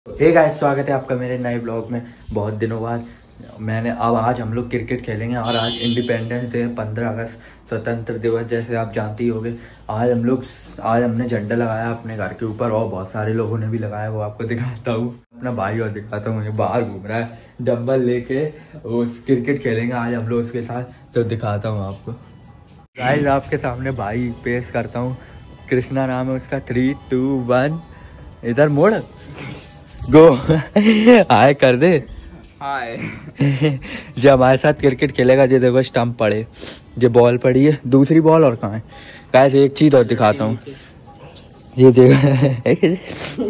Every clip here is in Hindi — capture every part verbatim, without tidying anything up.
हे गाइस, स्वागत है आपका मेरे नए ब्लॉग में। बहुत दिनों बाद मैंने अब आज हम लोग क्रिकेट खेलेंगे और आज इंडिपेंडेंस डे, पंद्रह अगस्त स्वतंत्र दिवस जैसे आप जानती होंगे। आज हम लोग आज हमने झंडा लगाया अपने घर के ऊपर और बहुत सारे लोगों ने भी लगाया, वो आपको दिखाता हूँ। अपना भाई और दिखाता हूँ, ये बाहर घूम रहा है डंबल लेके। उस क्रिकेट खेलेंगे आज हम लोग उसके साथ, तो दिखाता हूँ आपको। गाइस आपके सामने भाई पेश करता हूँ, कृष्णा नाम है उसका। थ्री टू वन, इधर मोड़ गो। हाय कर दे हाय। जो हमारे साथ क्रिकेट खेलेगा, जो देखो स्टंप पड़े, जो बॉल पड़ी है, दूसरी बॉल और कहाँ है। गाइस एक चीज और दिखाता हूँ, ये देखो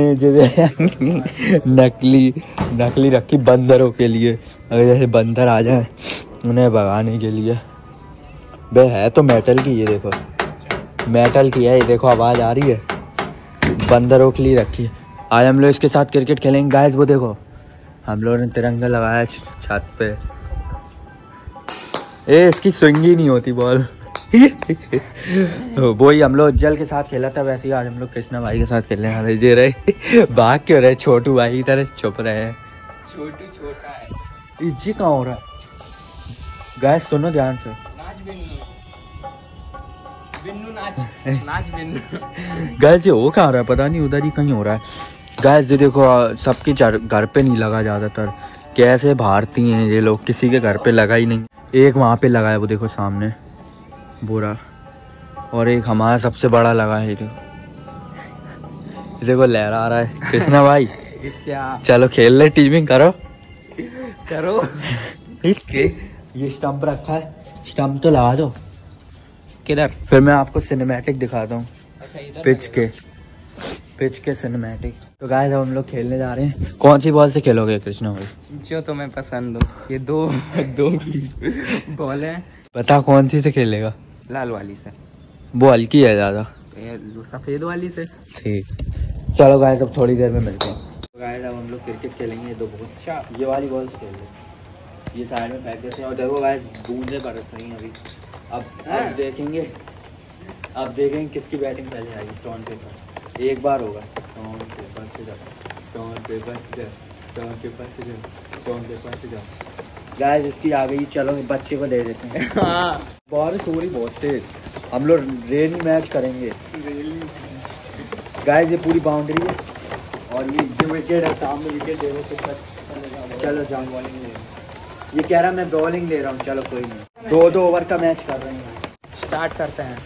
नकली नकली रखी बंदरों के लिए, अगर जैसे बंदर आ जाए उन्हें भगाने के लिए। बे है तो मेटल की, ये देखो मेटल की है, ये देखो आवाज आ रही है, बंदरों के लिए रखी है। आज हम लोग इसके साथ क्रिकेट खेलेंगे। गाइस वो देखो हम लोगों ने तिरंगा लगाया छत पे। ए इसकी स्विंग ही नहीं होती बॉल। वही हम लोग उज्जवल के साथ खेला था, वैसे ही आज हम लोग कृष्णा भाई के साथ खेलने वाले। जे रहे भाग क्यों रहे, छोटू भाई की तरह चुप रहे हैं। छोटू छोटा है, इज्जी कहाँ हो रहा है। गाइस सुनो ध्यान से, नाच बिन्नू बिन्नू नाच नाच बिन्नू। गाइस ये वो कहाँ हो रहा है, पता नहीं, उधर ही कहीं हो रहा है। गाइस ये देखो सबके घर पे नहीं लगा, ज़्यादातर कैसे भारतीय हैं ये लोग, किसी के घर पे लगा ही नहीं। एक वहाँ पे लगा है, वो देखो सामने बुरा, और एक हमारा सबसे बड़ा लगा है। देखो देखो लहरा रहा है। कृष्णा भाई क्या, चलो खेल ले, टीमिंग करो करो। इसके ये स्टंप रखा है, स्टंप तो लगा दो। किधर, फिर मैं आपको सिनेमैटिक दिखाता हूँ। अच्छा, पिच के पिच के सिनेमैटिक। तो गाइस अब हम लोग खेलने जा रहे हैं। कौन सी बॉल से खेलोगे कृष्णा भाई? जो तुम्हें पसंद हो, ये दो दो बॉल है, बता कौन सी से खेलेगा? लाल वाली से, वो हल्की है ज्यादा, सफेद वाली से। ठीक, चलो गाइस अब थोड़ी देर में मिलते हैं। तो गाइस अब हम लोग क्रिकेट खेलेंगे। ये दो बॉल, अच्छा ये वाली बॉल से खेल रहे, ये साइड में फेंक देते हैं। और देखो गाइस बूंदे बरस रही हैं अभी। अब अब देखेंगे अब देखेंगे किसकी बैटिंग पहले आएगी। स्टोन पेपर एक बार होगा, स्टोन पेपर से जाओ, स्टोन पेपर से जाओ, स्टोन पेपर से जाओ, स्टोन पेपर से जाओ। गाइस इसकी आ गई, चलो बच्चे को दे देते हैं। हाँ बारिश हो रही बहुत तेज, हम लोग रेनी मैच करेंगे। गाइस ये पूरी बाउंड्री है और ये जो विकेट है सामने, विकेट देखो। चलो जाओ बॉलिंग ले, ये कह रहा मैं बॉलिंग ले रहा हूँ। चलो कोई नहीं, दो दो ओवर का मैच कर रहे हैं। स्टार्ट करते हैं।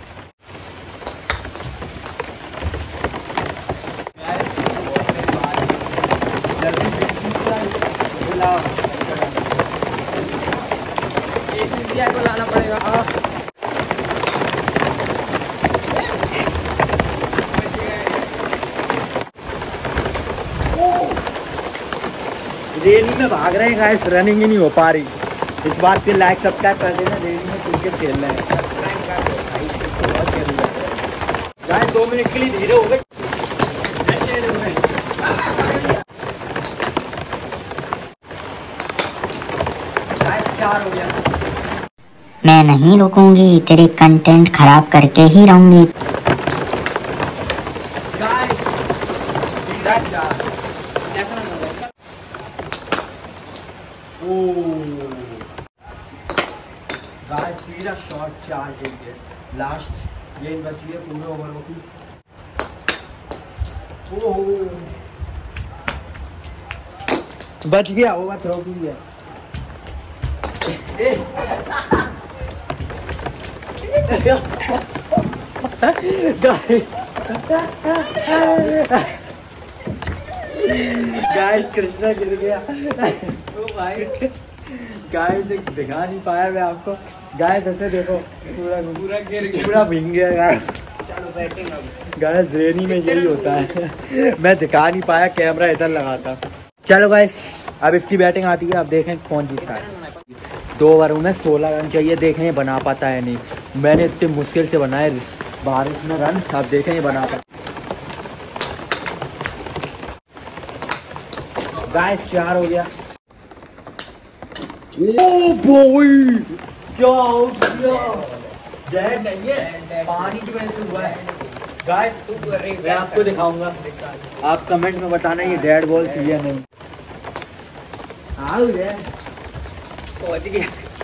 को लाना पड़ेगा। रेनी में भाग रहे हैं गाइस, रनिंग ही नहीं हो पा रही। इस बार फिर लाइक सब्सक्राइब कर देना, रेनी में क्रिकेट खेल रहे हैं। गाइस दो मिनट के लिए धीरे हो गए। चार हो गया। मैं नहीं रुकूंगी, तेरे कंटेंट खराब करके ही रहूंगी। सीधा शॉट चार के लिए, लास्ट गेंद बची है पूरे ओवर की। ओह बच गया, ओवर थ्रो की है। गाइस कृष्णा गिर गया। गाइस दिखा नहीं पाया मैं आपको। गाइस ऐसे देखो पूरा पूरा गिर गया, पूरा भीग गया गाइस। चलो बैटिंग अब। गाइस रेनी में यही होता है, मैं दिखा नहीं पाया, कैमरा इधर लगा था। चलो गाइस अब इसकी बैटिंग आती है, अब देखें कौन जीतता है। दो ओवर में सोलह रन चाहिए, देखें ये बना पाता है नहीं। मैंने इतनी मुश्किल से बनाए बारिश में रन, अब देखें ये बना पाता। गाइस चार हो गया। ओ बॉय क्या आउट किया। डेड नहीं है, पानी की वजह से हुआ है। गाइस मैं आपको दिखाऊंगा, आप कमेंट में बताना ये डेड बॉल थी या नहीं। हाँ पहुंच गया।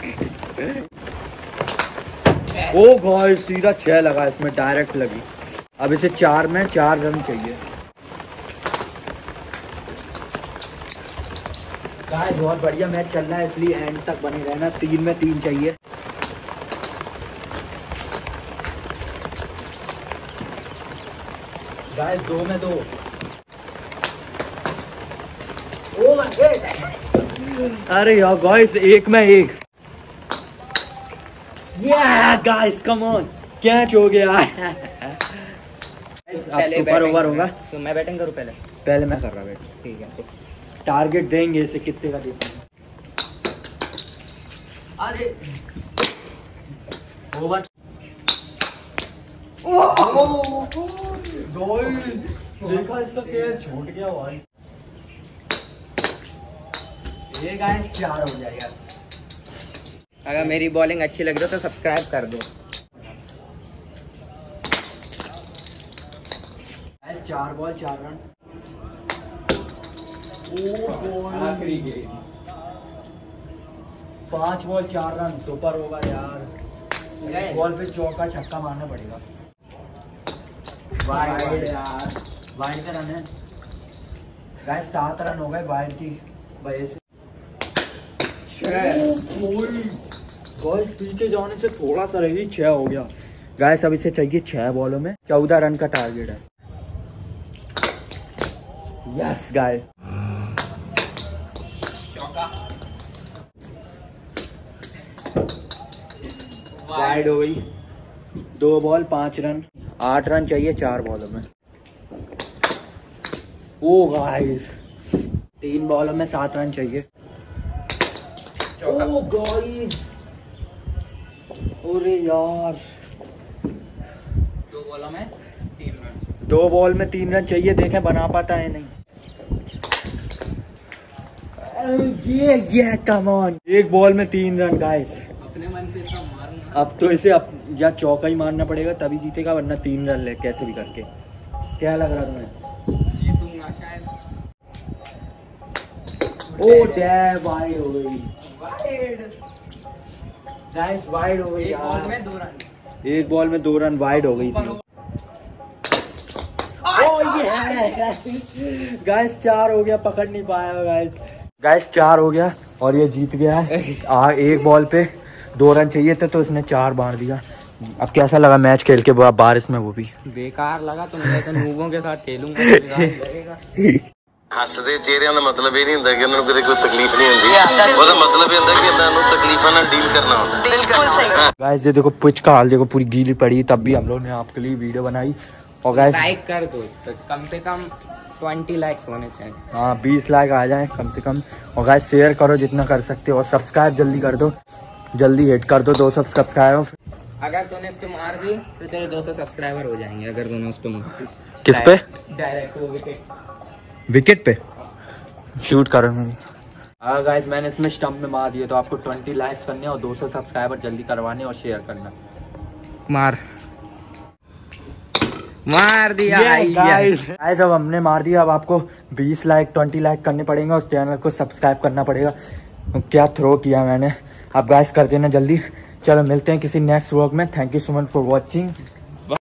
ओ गाइस सीधा छह लगा इसमें, डायरेक्ट लगी। अब इसे चार में चार रन चाहिए। गाइस बहुत बढ़िया मैच चल रहा है, इसलिए एंड तक बने रहना। तीन में तीन चाहिए। गाइस दो में दो। ओ अरे यार गाइस एक में एक। या गाइस कम ऑन, कैच हो गया। अब सुपर ओवर होगा तो मैं बैटिंग करूं पहले? पहले मैं कर रहा बैट। ठीक है, टारगेट देंगे इसे, कितने का देते हैं। अरे ओवर। देखा इसका कैच छूट गया भाई। ये गाइस चार हो जाएगा। अगर मेरी बॉलिंग अच्छी लग रही हो तो सब्सक्राइब कर दो। गाइस चार बॉल चार रन। आखिरी गेम। पांच बॉल चार रन, सुपर ओवर यार। इस बॉल पे चौका छक्का मारना पड़ेगा। वाइड यार, वाइड का रन है। गाइस सात रन हो गए वाइड की वजह से। गाइस पीछे जाने से थोड़ा सा रही, छह हो गया। गाइस अब इसे चाहिए छह बॉलों में चौदह रन का टारगेट है। यस गाइस वाइड हो गई। दो बॉल पांच रन, आठ रन चाहिए चार बॉलों में। ओ गाइस तीन बॉलों में सात रन चाहिए। ओ गाइस अरे यार दो बॉलों में तीन रन। दो बॉल में तीन रन चाहिए, देखें बना पाता है नहीं। ये ये कम ऑन, एक बॉल में तीन रन गाइस। अपने मन से इसका मारूंगा। अब तो इसे अब या चौका ही मारना पड़ेगा तभी जीतेगा, वरना तीन रन ले कैसे भी करके। क्या लग रहा तुम्हें? जीतूंगा शायद। ओ डैम वाइड हो गई। वाइड गाइस वाइड हो गई। एक बॉल में दो रन। एक बॉल में दो रन वाइड हो गई थी। ओ ये गाइस चार हो गया, पकड़ नहीं पाया गाइस। गाइस चार हो गया और ये जीत गया है। आ, एक बॉल पे दो रन चाहिए थे तो इसने चार मार दिया। अब कैसा लगा मैच खेल के बारिश में? वो भी बेकार लगा। तुम जैसे नूबों के साथ खेलूंगा। ਹੱਸਦੇ ਚਿਹਰਿਆਂ ਦਾ ਮਤਲਬ ਇਹ ਨਹੀਂ ਹੁੰਦਾ ਕਿ ਉਹਨਾਂ ਨੂੰ ਕੋਈ ਤਕਲੀਫ ਨਹੀਂ ਹੁੰਦੀ। ਉਹਦਾ ਮਤਲਬ ਇਹ ਹੁੰਦਾ ਕਿ ਇਹਨਾਂ ਨੂੰ ਤਕਲੀਫਾਂ ਨਾਲ ਡੀਲ करना होता है। बिल्कुल सही। गाइस ये देखो पिच का हाल देखो, पूरी गीली पड़ी, तब भी हम लोग ने आपके लिए वीडियो बनाई। और गाइस लाइक कर दो, इस पर कम से कम बीस लाइक्स होने चाहिए। हाँ बीस लाइक आ जाएं कम से कम। और गाइस शेयर करो जितना कर सकते हो, और सब्सक्राइब जल्दी कर दो, जल्दी हिट कर दो दो सौ सब्सक्राइबर। अगर तूने इस पे मार दी तो तेरे दो सौ सब्सक्राइबर हो जाएंगे। अगर तूने उस पे मार। किस पे? डायरेक्ट वो विकेट विकेट पे शूट करो मेरी। हाँ गाइस मैंने इसमें स्टंप में मार दिया, तो आपको बीस लाइक्स करने और दो सौ सब्सक्राइबर जल्दी करवाने और शेयर करना। मार मार दिया गाइस। गाइस अब हमने मार दिया, अब आपको बीस लाइक बीस लाइक करने पड़ेंगे और चैनल को सब्सक्राइब करना पड़ेगा। क्या थ्रो किया मैंने। अब गाइस कर देना जल्दी। चलो मिलते हैं किसी नेक्स्ट व्लॉग में। Thank you so much for watching.